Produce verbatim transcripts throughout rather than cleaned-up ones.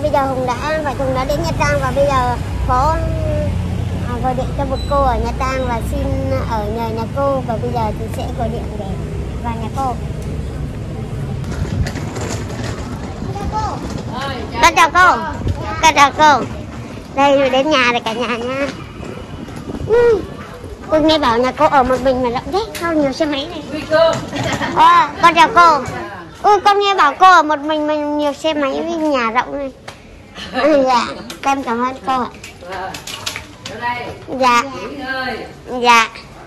bây giờ Hùng đã vợ chồng đã đến Nha Trang và bây giờ có à, gọi điện cho một cô ở Nha Trang và xin ở nhờ nhà cô, và bây giờ thì sẽ gọi điện để vào nhà cô. Con chào cô. Con chào cô. Đây đến nhà rồi cả nhà nha. Ừ. Cô nghe bảo nhà cô ở một mình mà rộng thế, sao nhiều xe máy này. À, con chào cô. Ừ, con nghe bảo cô ở một mình mà nhiều xe máy với nhà rộng này. Ừ, dạ, con cảm ơn cô ạ. Dạ. Dạ.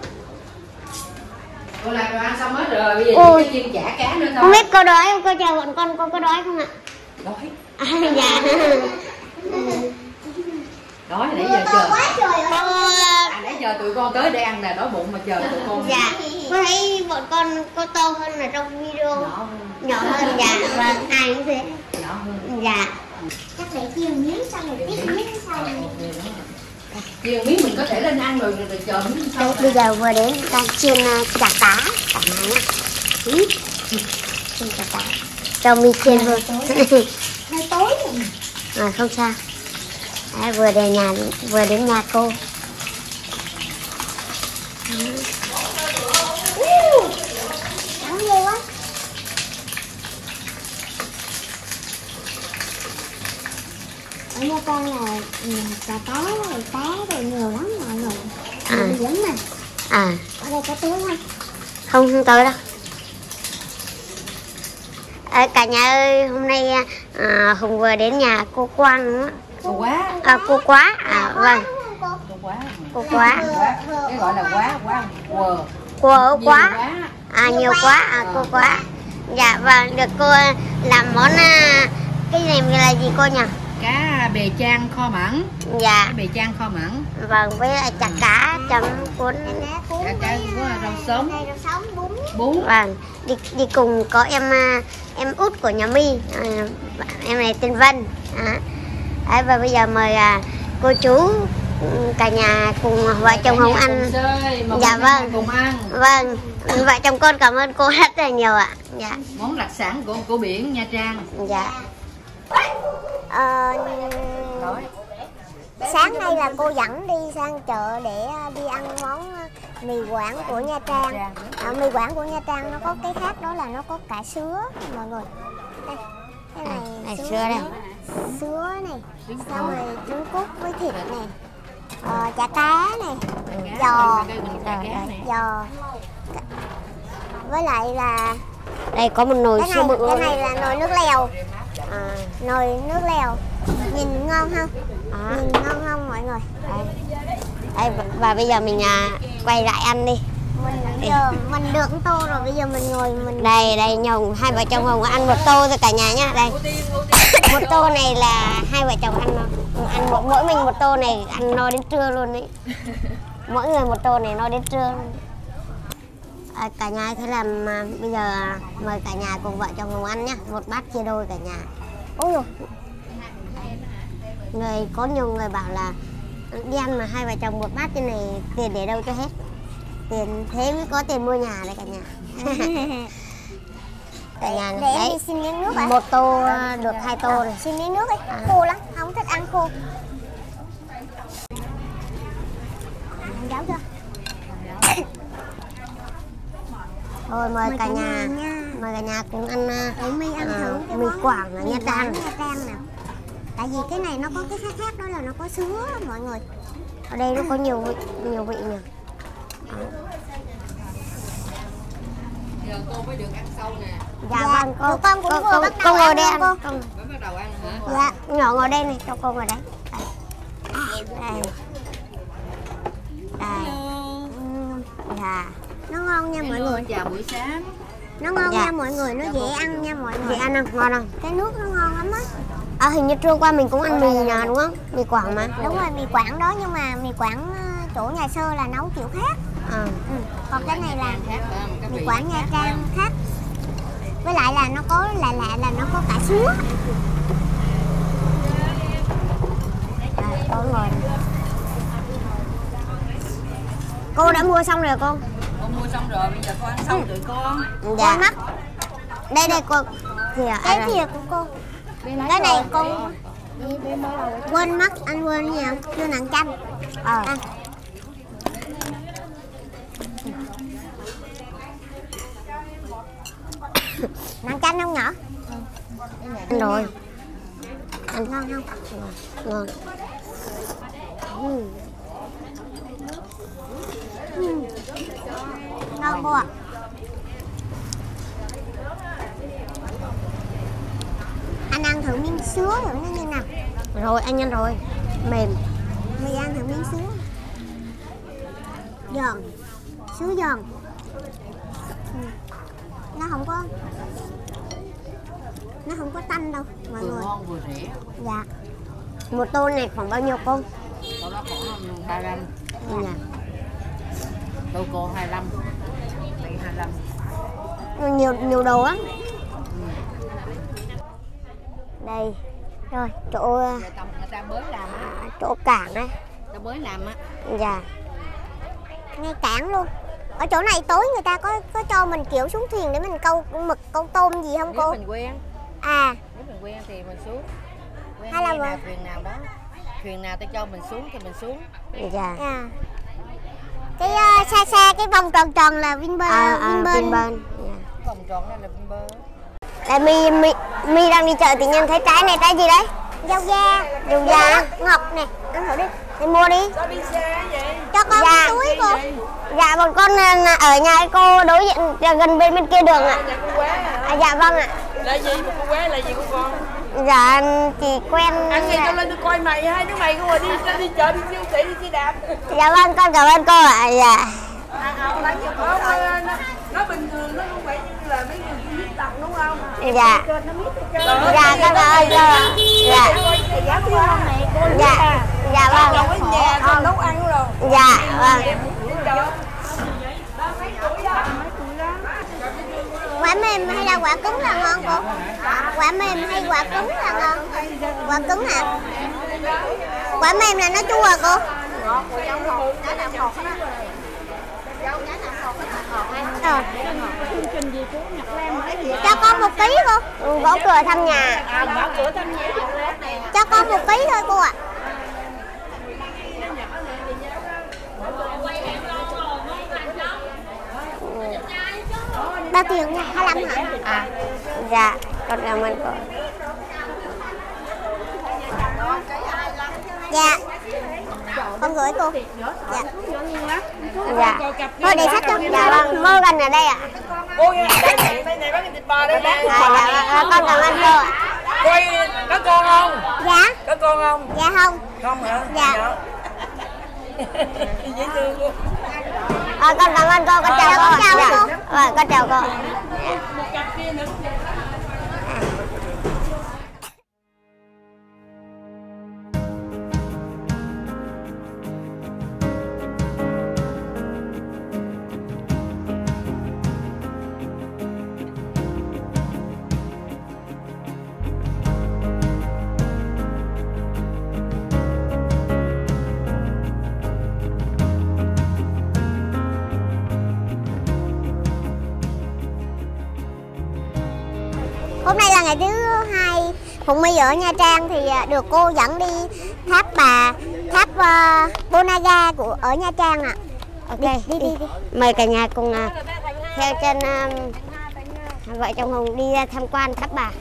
Cô làm đồ ăn xong hết rồi, bây giờ chỉ chiên chả cá nữa thôi. Không biết cô đói không? Cô chào bọn con, cô có đói không ạ? Đói. À, dạ. Đói nãy giờ chờ. Cô... À, nãy giờ tụi con tới để ăn nè, đói bụng mà chờ tụi con. Dạ. Cô thấy bọn con có to hơn là trong video. Nhỏ hơn. Nhỏ hơn, dạ. Và ai cũng thế. Nhỏ hơn. Dạ. Chắc phải chiên miếng xong rồi tiếp miếng xong rồi. Chiên miếng mình có thể lên ăn rồi, rồi chờ miếng sau. Bây giờ vừa đến đang chiên chả cá cả nhà nhá. Ừ. Chiên chả cá. Cho mi chiên luôn. Hơi tối rồi. À, không sao. Đấy, vừa đến nhà vừa đến nhà cô. Nóng ghê quá. Ở Nha Trang là chả có rồi cá rồi nhiều lắm mọi người. À. Nhiều lắm mà. À. Ở đây có tiếng không? Không, không tới đâu. À, cả nhà ơi, hôm nay à, Hùng vừa đến nhà cô Quang. Cô quá. À, cô quá. À, vâng. Cô quá. Cô quá. Cái gọi là quá, quá, quờ. Cô quá. quá. À, nhiều quá. À, cô quá. Dạ, vâng, được cô làm món à, cái này là gì cô nhỉ? Cá bề chan kho mặn. Dạ. Cá bề chan kho mặn. Vâng, với lại chả cá chấm cuốn. Chả cá có rau sống. Rau sống, bún. Bún. Vâng, đi đi cùng có em em út của nhà My, à, em này tên Vân. À. Đấy, và bây giờ mời à, cô chú cả nhà cùng vợ chồng Hùng ăn. Dạ vâng. Cùng ăn. Vâng, vợ chồng con cảm ơn cô rất là nhiều ạ. Dạ. Món đặc sản của của biển Nha Trang. Dạ. Ờ, sáng nay là cô dẫn đi sang chợ để đi ăn món mì Quảng của Nha Trang. À, mì Quảng của Nha Trang nó có cái khác đó là nó có cả sứa mọi người. Đây, cái này, à, sứa, sứa đây. Sứa này, xong rồi trứng cút với thịt này, ờ, chả cá này, giò, giò, với lại là đây có một nồi cái sữa này, bự. cái này là nồi nước lèo. À, nồi nước lèo nhìn ngon không? À. Nhìn ngon không mọi người? Đây. Đây, và bây giờ mình à, quay lại ăn đi. Mình giờ mình được tô rồi, bây giờ mình ngồi mình đây đây nhồng hai vợ chồng Hùng ăn một tô rồi cả nhà nhá. Đây một tô này là hai vợ chồng ăn no. Ăn một, mỗi mình một tô này ăn no đến trưa luôn đấy. Mỗi người một tô này no đến trưa luôn. À, cả nhà thế là mà, bây giờ mời cả nhà cùng vợ chồng Hùng ăn nhá, một bát chia đôi cả nhà. Ôi dồi. Người có nhiều người bảo là đi ăn mà hai vợ chồng một bát như này tiền để đâu cho hết. Tiền thế mới có tiền mua nhà đấy cả nhà. Cả nhà để đấy. em đi xin miếng nước ạ. Một tô được hai tô này. Xin miếng nước đi, À. khô lắm, không thích ăn khô. Giáo chưa? Thôi mời, Mời cả cả nhà, nhà nha. mời cả nhà cùng ăn Để My ăn à, thử cái mì món Quảng ở mì Nha Quảng Trang. Nha Trang nào. Tại vì cái này nó có cái khác khác đó là nó có sứa mọi người. Ở đây nó có nhiều vị, nhiều vị nhỉ. À. Giờ cô mới được ăn sâu nè. Dạ, Dạ, vâng, cô, con cũng cô, vừa cô, bắt cô đầu ngồi ăn đây luôn ăn. cô. Con, Mới bắt đầu ăn hả? dạ, nhỏ ngồi đây này, cho cô ngồi đấy. Đây. Đây. Đây. Dạ. Nó ngon nha mọi người. Chào buổi sáng. Nó ngon Dạ. nha mọi người, nó dễ ăn nha mọi người. Chị ăn không? Ngon không? Cái nước nó ngon lắm á. À, hình như trưa qua mình cũng ăn mì nhà đúng không? Mì Quảng mà. Đúng rồi, mì Quảng đó, nhưng mà mì Quảng chỗ nhà Sơ là nấu kiểu khác. À. Ừ. Còn cái này là mì Quảng Nha Trang khác. Với lại là nó có lạ lạ là nó có cả sứa. À, có ngồi. Cô đã mua xong rồi cô? Con mua xong rồi, bây giờ con ăn xong tụi con. Dạ. Mắt. Đây đây cô. Thìa. Cái thìa của cô. Cái này con Quên mất, anh quên gì không? Chưa nặng chanh. Ờ. À. Nặng chanh không nhỏ? Ăn rồi. Ăn ngon không? Ngon. Ừ. Ừ. Ngon cô ạ. Anh ăn thử miếng sứa thử nó như nào. Rồi anh ăn rồi. Mềm. Mày ăn thử miếng sứa. Giòn. Sứa giòn. Ừ. Nó không có Nó không có tanh đâu mọi Vừa người. ngon vừa rẻ. Dạ. Một tô này khoảng bao nhiêu cô? Tô đó khoảng ba lăm. Dạ. Tô cô hai lăm. Đây hai lăm. Nhiều nhiều đồ á. Đây. Rồi, chỗ Người ta, người ta mới làm á. à, chỗ cảng đấy. Ta mới làm á. Dạ. Ngay cảng luôn. Ở chỗ này tối người ta có có cho mình kiểu xuống thuyền để mình câu mực, câu tôm gì không Nếu cô? mình quen, À, nếu mình quen thì mình xuống. Quen Hay là hay là vợ- thuyền nào đó. Thuyền nào ta cho mình xuống thì mình xuống. Dạ. à. Cái uh, xa xa cái vòng tròn tròn là Vinpearl. À, à, Vinpearl. Vinpearl. Dạ. Vòng tròn đây là Vinpearl. Đây mi mi mi đang đi chợ tự nhiên thấy trái này trái gì đấy? Dâu da. Dâu da. Ngọc nè, ăn thử đi. Thì mua đi. Sao đi xe vậy? Cho con Dạ. cái túi cô. Dạ bọn con à, ở nhà cái cô đối diện à, gần bên bên kia đường ạ. Nhà cô Quế hả? À, dạ vâng ạ. Là gì mà cô Quế là gì của con? Dạ chị quen. Ăn gì tao lên tôi coi mày, hai đứa mày không rồi đi đi chợ đi siêu thị đi xe đạp. Dạ vâng con cảm ơn cô ạ. Dạ. Không, nó, nó bình thường, nó không phải như là mấy người viết tặng đúng không? Dạ. Dạ con cảm ơn cô ạ. Dạ. Dạ. Dạ vâng. Ở nhà con nấu ăn rồi. Dạ vâng. Quả mềm hay là quả cứng là ngon cô? Quả mềm hay quả cứng là ngon? Quả cứng hả? Quả mềm là nó chua à cô? Ờ. Cho con một ký cô. Ừ, gõ cửa thăm nhà. À, mở cửa thăm nhà. Cho con một ký thôi cô ạ. Bao tiền nha? hai mươi lăm hả? À. Dạ con cảm ơn cô. Dạ. Con gửi cô. Dạ. Dạ. Thôi để sách cho. Dạ vâng, vô gần ở đây ạ. Cô ơi, đây này, đây này bán cái thịt bò đây nè. À, dạ vâng, con cảm ơn cô ạ. Cô ơi, có con không? Dạ. Có con không? Dạ không. Không hả? Dạ. Dễ thương luôn. À, con cảm ơn cô, con chào cô. Con chào Dạ. cô. Vâng, con chào cô. Hôm nay là ngày thứ hai Phụng My ở Nha Trang thì được cô dẫn đi tháp bà, tháp uh, Bonaga của ở Nha Trang ạ. À. Ok, đi, đi, đi, đi. Mời cả nhà cùng uh, theo chân uh, vợ chồng Hùng đi uh, tham quan tháp bà.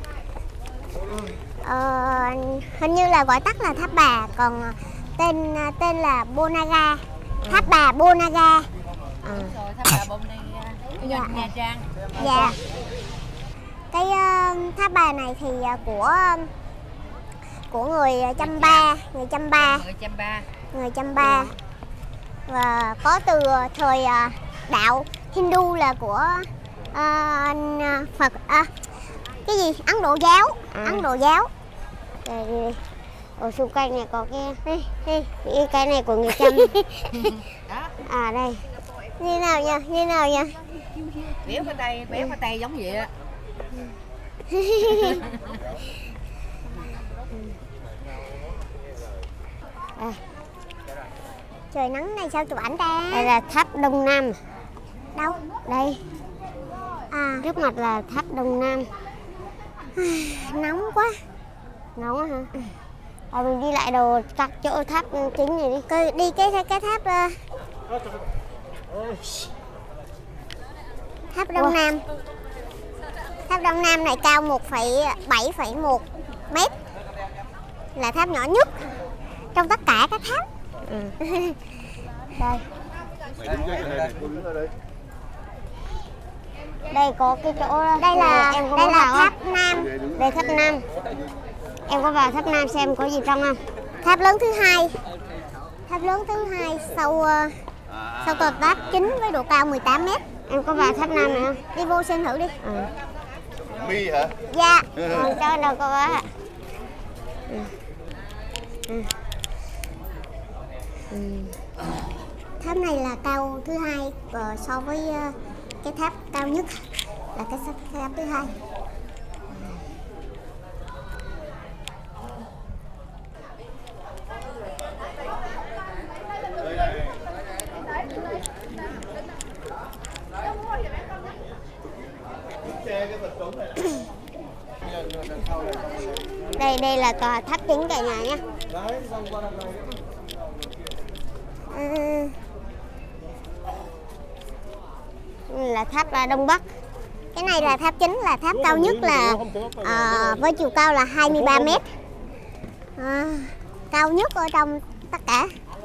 Ờ, hình như là gọi tắt là tháp bà, còn tên tên là Bonaga, tháp bà Bonaga. À. Rồi, tháp bà Bonaga, Dạ. Nha Trang. Dạ. Cái uh, tháp bà này thì uh, của của người Champa, người Champa, Người Champa. người Champa và có từ thời uh, đạo Hindu là của uh, Phật à, cái gì Ấn Độ giáo, À. Ấn Độ giáo. Đây, đi, đi. Ở xung quanh này có cái Đi, đi. cái, cái này của người Chăm. Đó, À đây. Như nào nha, như nào nha. béo cái tay, béo cái tay giống vậy á. À, Trời nắng này sao chụp ảnh ta? đây là tháp Đông Nam. Đâu? Đây, À, trước mặt là tháp Đông Nam. nóng quá. Nóng á hả? Rồi mình đi lại đồ các chỗ tháp chính này đi. Cứ đi cái cái tháp uh, tháp Đông Ủa? Nam. Tháp Đông Nam này cao một phẩy bảy phẩy một mét, là tháp nhỏ nhất trong tất cả các tháp. Ừ. Đây. Đây có cái chỗ Đây là em có đây muốn là vào tháp không? Nam. Đây tháp Nam. Em có vào tháp Nam xem có gì trong không? Tháp lớn thứ hai. Tháp lớn thứ hai sau uh, sau tòa tháp chính với độ cao mười tám mét. Em có vào tháp Nam này không? Đi vô xem thử đi. Ừ. Mi hả? Dạ. Còn cho đâu có á. Ừ. Ừ. Ừ. Tháp này là cao thứ hai uh, so với uh, cái tháp cao nhất là cái tháp thứ hai. Đây đây là tòa tháp chính cả nhà nhé. Ừ. Là tháp là Đông Bắc. Cái này là tháp chính, là tháp cao nhất, là à, với chiều cao là hai mươi ba mét, à, cao nhất ở trong tất cả.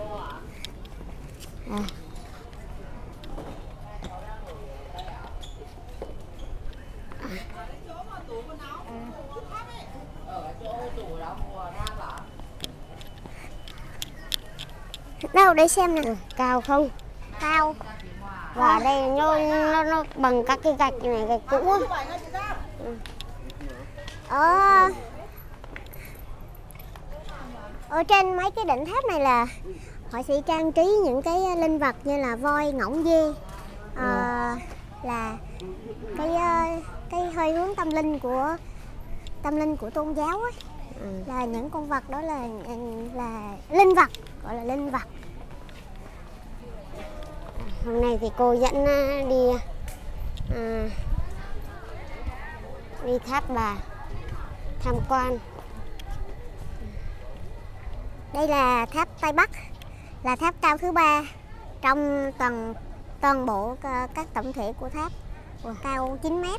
À. Đâu để xem nè. Ừ, cao không? Cao. Và ở đây nó, nó nó bằng các cái gạch này, gạch cũ. Ừ. Ở ở trên mấy cái đỉnh tháp này là họ sẽ trang trí những cái linh vật như là voi, ngỗng, dê, à, là cái cái hơi hướng tâm linh của tâm linh của tôn giáo ấy. Ừ. Là những con vật đó là là linh vật, gọi là linh vật. Hôm nay thì cô dẫn đi à, đi tháp Bà tham quan. Đây là tháp Tây Bắc, là tháp cao thứ ba trong toàn toàn bộ các tổng thể của tháp, cao chín mét.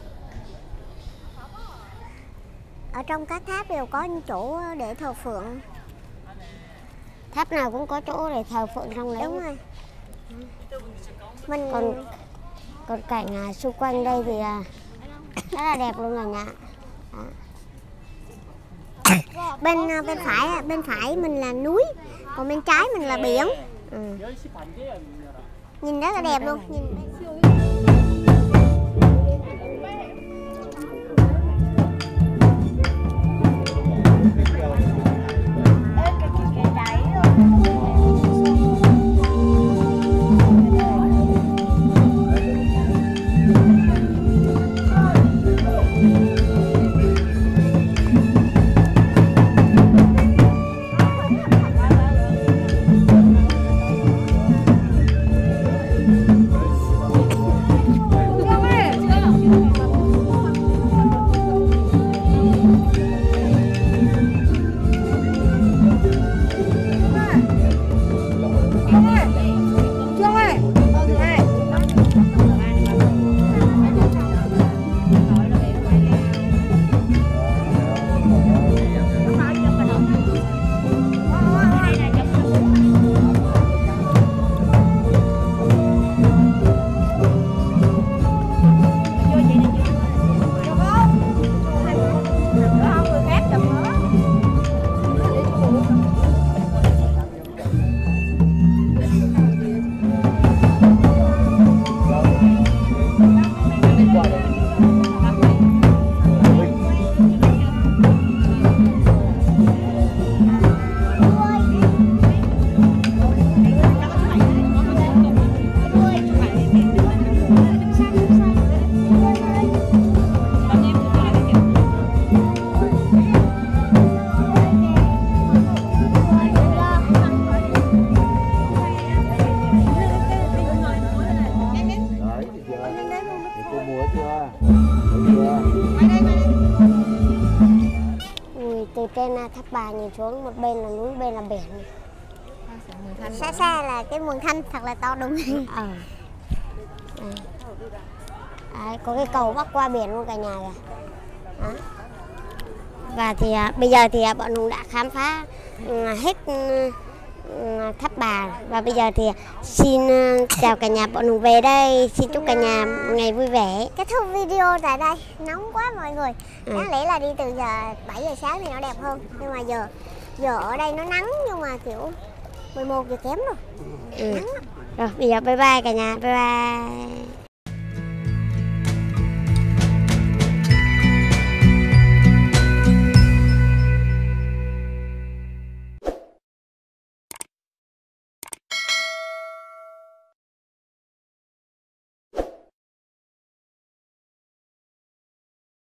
Ở trong các tháp đều có những chỗ để thờ phượng. Tháp nào cũng có chỗ để thờ phượng trong đấy. Đúng rồi. Mình Còn còn cảnh à, xung quanh đây thì à, rất là đẹp luôn cả nhà. bên bên phải bên phải mình là núi, còn bên trái mình là biển. Ừ. Nhìn rất là đẹp luôn. Nhìn Tháp Bà nhìn xuống một bên là núi, bên là biển. Xa xa là cái Mường Thanh thật là to đúng. Ờ. Đây. Đấy, có cái cầu bắc qua biển luôn cả nhà kìa. Đó. Và thì à, bây giờ thì à, bọn Hùng đã khám phá ừ, hết ừ, Tháp Bà, và bây giờ thì xin uh, chào cả nhà, bọn Hùng về đây, xin chúc cả nhà một ngày vui vẻ. Kết thúc video tại đây, nóng quá mọi người. Ừ. Đáng lẽ là đi từ giờ bảy giờ sáng thì nó đẹp hơn, nhưng mà giờ giờ ở đây nó nắng, nhưng mà kiểu mười một giờ kém rồi. Ừ. Nắng lắm. Rồi bây giờ bye bye cả nhà, bye bye.